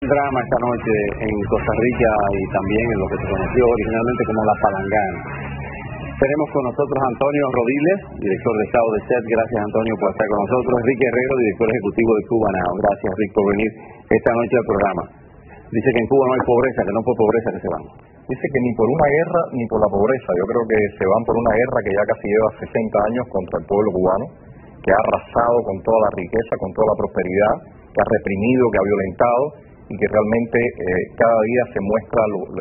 Drama esta noche en Costa Rica y también en lo que se conoció originalmente como La Palangana. Tenemos con nosotros a Antonio Rodiles, director de Estado de SET. Gracias, Antonio, por estar con nosotros. Enrique Herrero, director ejecutivo de Cuba Now. Gracias, Rick, por venir esta noche al programa. Dice que en Cuba no hay pobreza, que no por pobreza que se van. Dice que ni por una guerra ni por la pobreza. Yo creo que se van por una guerra que ya casi lleva 60 años contra el pueblo cubano, que ha arrasado con toda la riqueza, con toda la prosperidad, que ha reprimido, que ha violentado, y que realmente cada día se muestra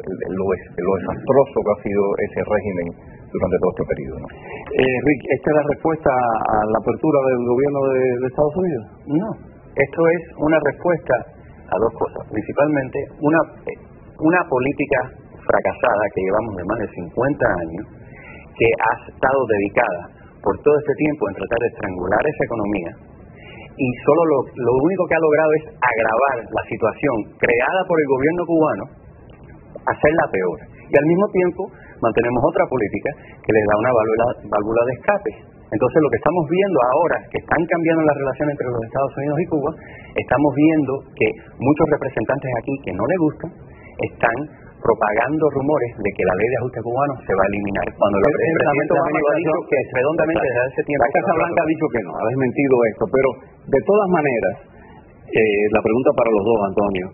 lo desastroso que ha sido ese régimen durante todo este periodo, ¿no? Rick, ¿esta es la respuesta a la apertura del gobierno de Estados Unidos? No, esto es una respuesta a dos cosas. Principalmente, una política fracasada que llevamos de más de 50 años, que ha estado dedicada por todo este tiempo en tratar de estrangular esa economía, y solo lo único que ha logrado es agravar la situación creada por el gobierno cubano, hacerla peor. Y al mismo tiempo mantenemos otra política que les da una válvula de escape. Entonces lo que estamos viendo ahora, que están cambiando las relaciones entre los Estados Unidos y Cuba, estamos viendo que muchos representantes aquí que no les gustan, están propagando rumores de que la ley de ajuste cubano se va a eliminar. Cuando el presidente Obama ha dicho que redondamente desde hace tiempo... La Casa Blanca ha dicho que no, ha desmentido esto, pero de todas maneras, la pregunta para los dos, Antonio,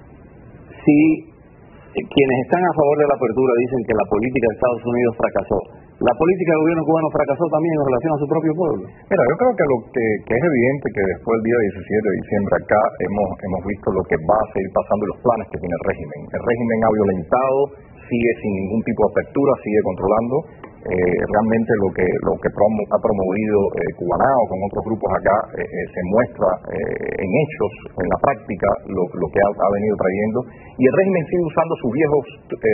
si quienes están a favor de la apertura dicen que la política de Estados Unidos fracasó, ¿la política del gobierno cubano fracasó también en relación a su propio pueblo? Mira, yo creo que lo que es evidente que después del día 17 de diciembre acá hemos visto lo que va a seguir pasando y los planes que tiene el régimen. El régimen ha violentado, sigue sin ningún tipo de apertura, sigue controlando. Realmente lo que ha promovido Cubanao con otros grupos acá se muestra en hechos, en la práctica, lo que ha venido trayendo. Y el régimen sigue usando sus viejos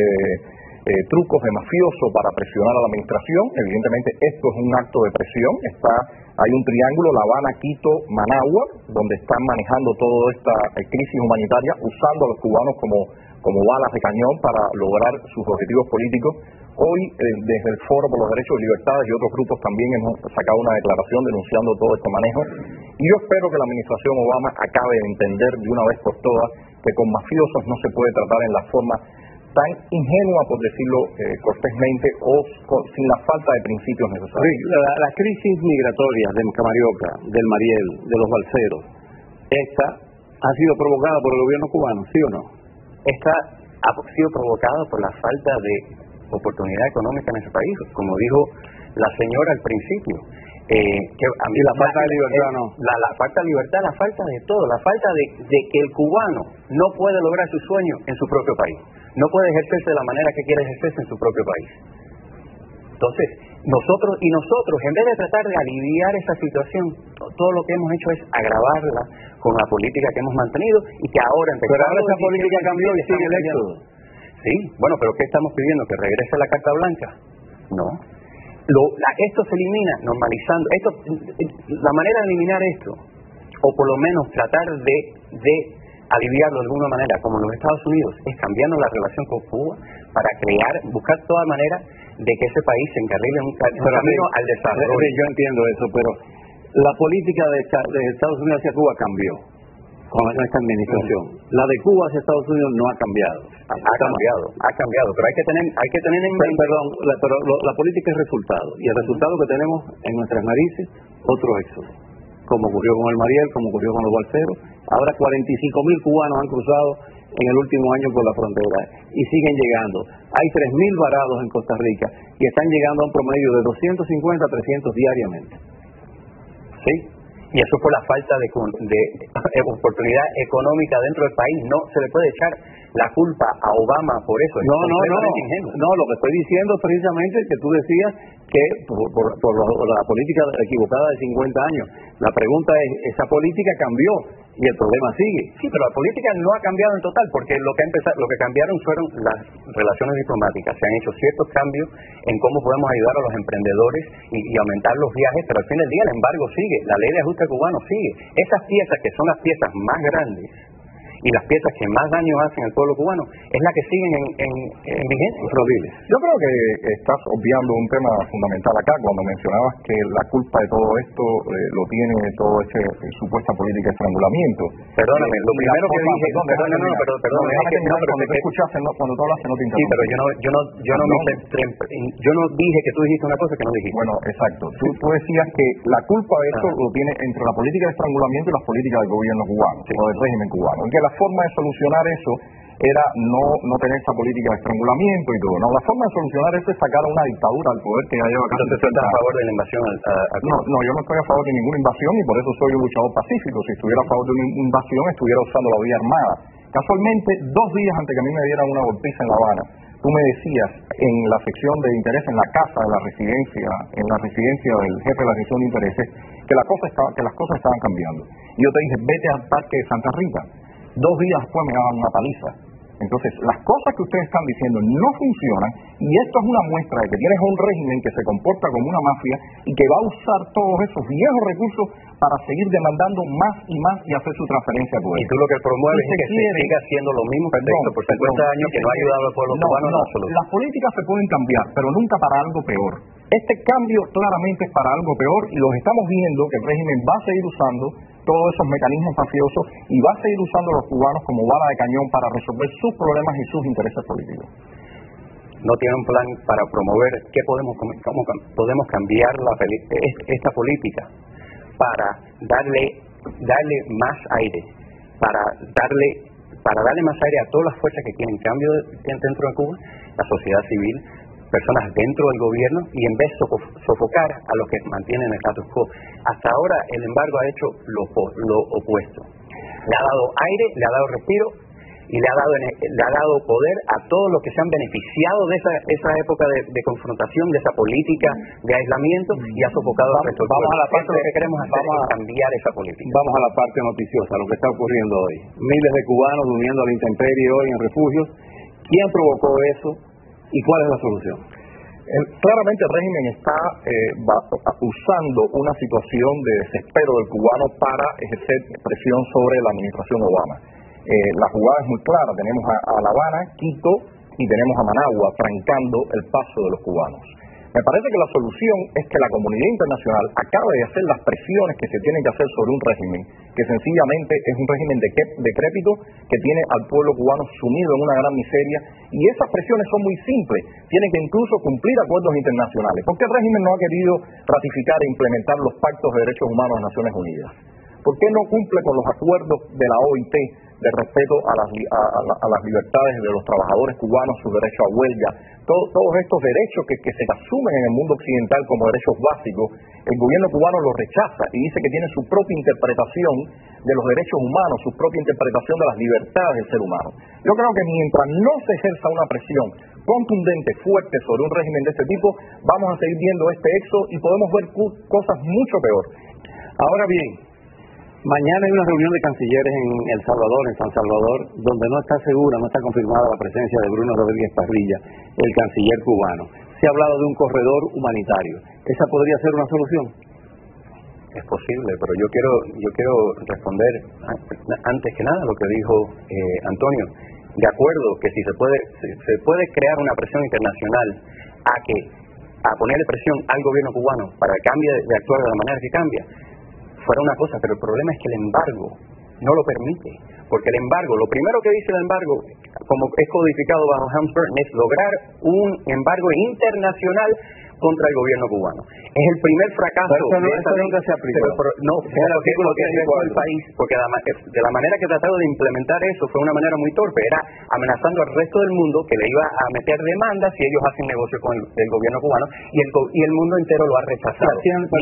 trucos de mafioso para presionar a la administración. Evidentemente esto es un acto de presión. Hay un triángulo, La Habana, Quito, Managua, donde están manejando toda esta crisis humanitaria, usando a los cubanos como balas de cañón para lograr sus objetivos políticos. Hoy, desde el Foro por los Derechos y Libertades y otros grupos también hemos sacado una declaración denunciando todo este manejo. Y yo espero que la administración Obama acabe de entender de una vez por todas que con mafiosos no se puede tratar en la forma tan ingenua, por decirlo cortésmente, o sin la falta de principios necesarios. La crisis migratoria del Camarioca, del Mariel, de los balseros, ¿esta ha sido provocada por el gobierno cubano, sí o no? Esta ha sido provocada por la falta de oportunidad económica en ese país, como dijo la señora al principio. Que a mí la falta de libertad no. La falta de libertad, la falta de todo, la falta de que el cubano no puede lograr su sueño en su propio país. No puede ejercerse de la manera que quiere ejercerse en su propio país. Entonces, nosotros, en vez de tratar de aliviar esa situación, todo lo que hemos hecho es agravarla con la política que hemos mantenido y que ahora... Pero ahora esa política cambió y sigue el éxodo. Sí, bueno, pero ¿qué estamos pidiendo? ¿Que regrese la Carta Blanca? No. Esto se elimina normalizando. La manera de eliminar esto, o por lo menos tratar de aliviarlo de alguna manera, como en los Estados Unidos, es cambiando la relación con Cuba para buscar toda manera de que ese país se encarrile en un camino al desarrollo. Yo entiendo eso, pero la política de Estados Unidos hacia Cuba cambió con esta administración. La de Cuba hacia Estados Unidos no ha cambiado. Ha cambiado, pero hay que tener en mente... Pero la política es resultado, y el resultado que tenemos en nuestras narices, otro éxodo, como ocurrió con el Mariel, como ocurrió con los balseros. Ahora 45,000 cubanos han cruzado en el último año por la frontera y siguen llegando. Hay 3,000 varados en Costa Rica y están llegando a un promedio de 250 a 300 diariamente. ¿Sí? Y eso por la falta de oportunidad económica dentro del país. No se le puede echar la culpa a Obama por eso. No, lo que estoy diciendo es precisamente que tú decías que por la política equivocada de 50 años. La pregunta es, ¿esa política cambió y el problema sigue? Sí, pero la política no ha cambiado en total, porque lo que cambiaron fueron las relaciones diplomáticas. Se han hecho ciertos cambios en cómo podemos ayudar a los emprendedores y aumentar los viajes, pero al fin del día el embargo sigue, la ley de ajuste cubano sigue. Esas piezas que son las piezas más grandes y las piezas que más daño hacen al pueblo cubano es la que siguen en vigencia. Rodiles. Yo creo que estás obviando un tema fundamental acá cuando mencionabas que la culpa de todo esto lo tiene todo esa supuesta política de estrangulamiento. Perdóname, lo primero que dije, cuando tú hablaste no te interrumpí. Sí, pero yo no dije que tú dijiste una cosa que no dijiste. Bueno, exacto. Tú decías que la culpa de esto lo tiene entre la política de estrangulamiento y las políticas del gobierno cubano, o del régimen cubano. Y que la forma de solucionar eso era no tener esa política de estrangulamiento y todo. No, la forma de solucionar eso es sacar a una dictadura al poder que ya lleva casi. Entonces, ¿tú estás a favor de la invasión a Cuba? No, yo no estoy a favor de ninguna invasión y por eso soy un luchador pacífico. Si estuviera a favor de una invasión, estuviera usando la vía armada. Casualmente, 2 días antes que a mí me dieran una golpiza en La Habana, tú me decías en la sección de interés, en la casa de la residencia, en la residencia del jefe de la sección de intereses, que las cosas estaban cambiando. Y yo te dije, vete al parque de Santa Rita. 2 días después me daban una paliza. Entonces, las cosas que ustedes están diciendo no funcionan y esto es una muestra de que tienes un régimen que se comporta como una mafia y que va a usar todos esos viejos recursos para seguir demandando más y hacer su transferencia a poder. Y tú lo que promueves es que se siga haciendo lo mismo por 50 años que no ha ayudado al pueblo cubano. Las políticas se pueden cambiar, pero nunca para algo peor. Este cambio claramente es para algo peor y los estamos viendo que el régimen va a seguir usando todos esos mecanismos mafiosos y va a seguir usando a los cubanos como bala de cañón para resolver sus problemas y sus intereses políticos. No tiene un plan para promover cómo podemos cambiar esta política para darle más aire, para darle más aire a todas las fuerzas que quieren cambio dentro de Cuba, la sociedad civil, personas dentro del gobierno, y en vez de sofocar a los que mantienen el status quo. Hasta ahora el embargo ha hecho lo opuesto. Le ha dado aire, le ha dado respiro y le ha dado poder a todos los que se han beneficiado de esa época de confrontación, de esa política de aislamiento, y ha sofocado al resto. Vamos a la parte lo que queremos hacer es cambiar esa política. Vamos a la parte noticiosa, lo que está ocurriendo hoy. Miles de cubanos durmiendo a la intemperie hoy en refugios. ¿Quién provocó eso? ¿Y cuál es la solución? Claramente el régimen está usando una situación de desespero del cubano para ejercer presión sobre la administración Obama. La jugada es muy clara. Tenemos a La Habana, Quito y tenemos a Managua trancando el paso de los cubanos. Me parece que la solución es que la comunidad internacional acabe de hacer las presiones que se tienen que hacer sobre un régimen que sencillamente es un régimen decrépito que tiene al pueblo cubano sumido en una gran miseria, y esas presiones son muy simples. Tienen que incluso cumplir acuerdos internacionales. ¿Por qué el régimen no ha querido ratificar e implementar los pactos de derechos humanos de Naciones Unidas? ¿Por qué no cumple con los acuerdos de la OIT de respeto a las libertades de los trabajadores cubanos, su derecho a huelga? Todos estos derechos que se asumen en el mundo occidental como derechos básicos, el gobierno cubano los rechaza y dice que tiene su propia interpretación de los derechos humanos, su propia interpretación de las libertades del ser humano. Yo creo que mientras no se ejerza una presión contundente, fuerte sobre un régimen de este tipo, vamos a seguir viendo este éxodo y podemos ver cosas mucho peor. Ahora bien, mañana hay una reunión de cancilleres en El Salvador, en San Salvador, donde no está segura, no está confirmada la presencia de Bruno Rodríguez Parrilla, el canciller cubano. Se ha hablado de un corredor humanitario. ¿Esa podría ser una solución? Es posible, pero yo quiero responder antes que nada lo que dijo Antonio. De acuerdo que si se puede crear una presión internacional a ponerle presión al gobierno cubano para que cambie de actuar de la manera que cambia, fuera una cosa, pero el problema es que el embargo no lo permite, porque el embargo, lo primero que dice el embargo, como es codificado bajo Helms-Burton, es lograr un embargo internacional contra el gobierno cubano. Es el primer fracaso. Pero eso nunca se aplicó. No, el artículo que dejó el país, porque de la manera que trataron de implementar eso fue una manera muy torpe, era amenazando al resto del mundo que le iba a meter demandas si ellos hacen negocio con el gobierno cubano, y el mundo entero lo ha rechazado.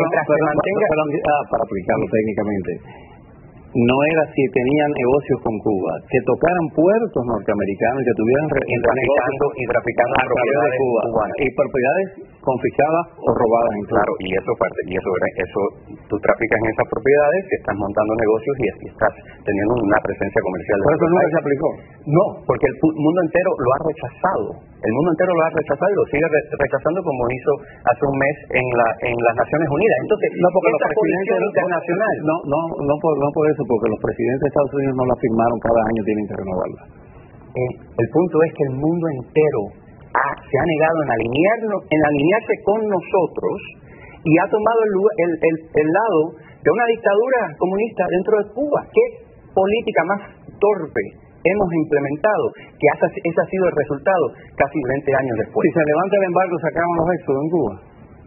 Para aplicarlo técnicamente, no era si tenían negocios con Cuba, que tocaran puertos norteamericanos y que tuvieran y traficando propiedades cubanas. Y propiedades confiscadas o robadas en Cuba. Claro, y eso tú traficas en esas propiedades, que estás montando negocios y estás teniendo una presencia comercial. ¿Por eso nunca se aplicó? No, porque el mundo entero lo ha rechazado. El mundo entero lo ha rechazado y lo sigue rechazando, como hizo hace un mes en las Naciones Unidas. Entonces, no, porque los presidentes internacional. No por eso, porque los presidentes de Estados Unidos no la firmaron, cada año tienen que renovarla. El punto es que el mundo entero se ha negado en alinearse con nosotros y ha tomado el lado de una dictadura comunista dentro de Cuba. ¿Qué política más torpe hemos implementado? Que ese ha sido el resultado casi 20 años después. Si se levanta el embargo, ¿se acaban los éxodos en Cuba?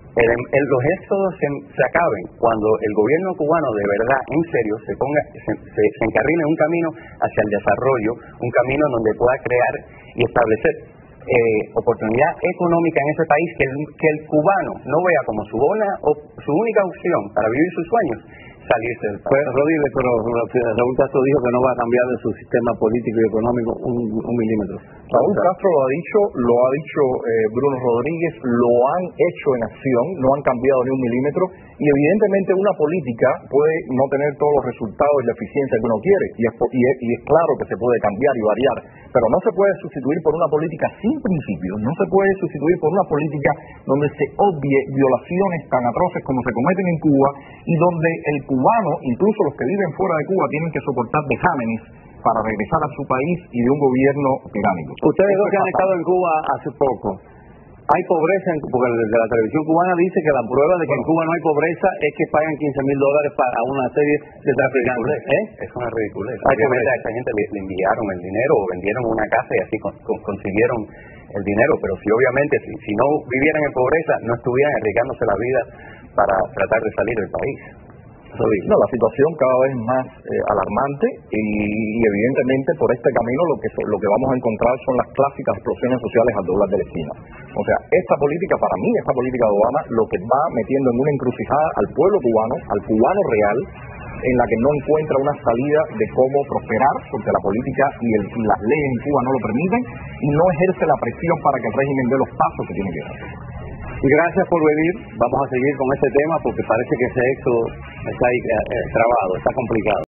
Los éxodos se acaben cuando el gobierno cubano de verdad, en serio, se encarrile en un camino hacia el desarrollo, un camino donde pueda crear y establecer oportunidad económica en ese país, que el cubano no vea como su única opción para vivir sus sueños salirse del país. Pues, Rodríguez, pero Raúl Castro dijo que no va a cambiar de su sistema político y económico un milímetro. Raúl Castro lo ha dicho Bruno Rodríguez, lo han hecho en acción, no han cambiado ni un milímetro, y evidentemente una política puede no tener todos los resultados y la eficiencia que uno quiere, y es claro que se puede cambiar y variar, pero no se puede sustituir por una política sin principios, no se puede sustituir por una política donde se obvie violaciones tan atroces como se cometen en Cuba, y donde el cubano, incluso los que viven fuera de Cuba, tienen que soportar vejámenes para regresar a su país y de un gobierno tiránico. Ustedes dos que han estado en Cuba hace poco, hay pobreza, porque desde la televisión cubana dice que la prueba de que en Cuba no hay pobreza es que pagan $15,000 para una serie de traficantes. Es una ridiculez. Obviamente a esta gente le enviaron el dinero o vendieron una casa y así consiguieron el dinero, pero si obviamente si no vivieran en pobreza no estuvieran arriesgándose la vida para tratar de salir del país. No, la situación cada vez más alarmante y evidentemente por este camino lo que vamos a encontrar son las clásicas explosiones sociales al doblar de la esquina. O sea, esta política de Obama lo que va metiendo en una encrucijada al pueblo cubano, al cubano real, en la que no encuentra una salida de cómo prosperar, porque la política y las leyes en Cuba no lo permiten, y no ejerce la presión para que el régimen dé los pasos que tiene que dar. Gracias por venir. Vamos a seguir con este tema porque parece que ese éxodo está ahí trabado, está complicado.